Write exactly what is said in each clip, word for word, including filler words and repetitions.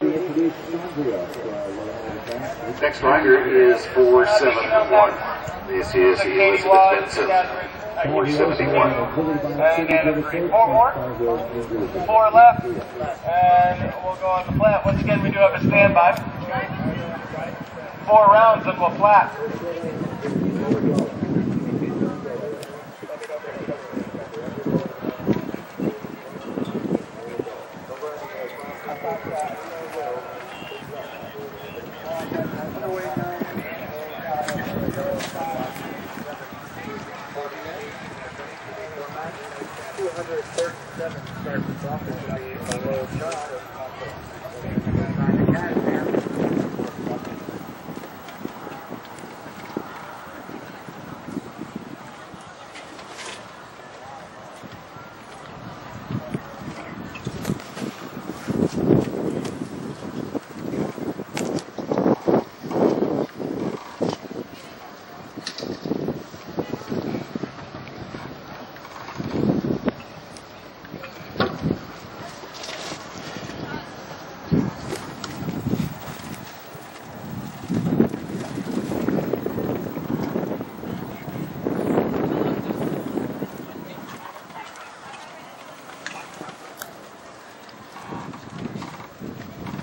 Next rider is four seventy-one. This is Elizabeth Benson, four seventy-one. And again, three, four more. Four left. And we'll go on the flat. Once again, we do have a standby. Four rounds and we'll flat. two thirty-seven starts us off. This will be a low shot.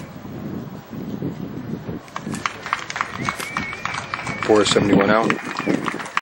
four seventy-one out.